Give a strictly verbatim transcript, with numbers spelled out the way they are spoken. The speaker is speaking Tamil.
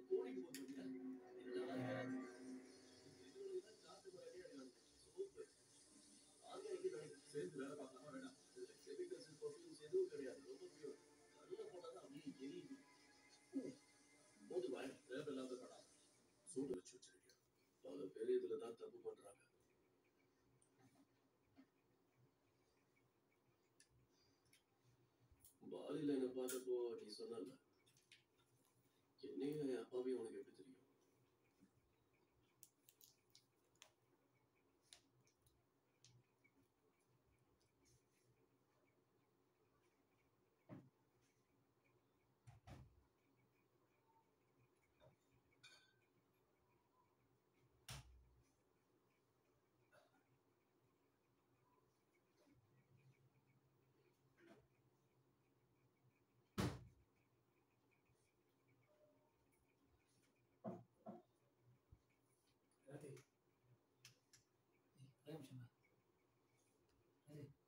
பாலில என்ன பார்த்தப்போ நீ சொன்னல என்னையும் என் அப்பாவையும் உனக்கு எப்படி தெரியும்? Rati. Ayam siapa? Rati.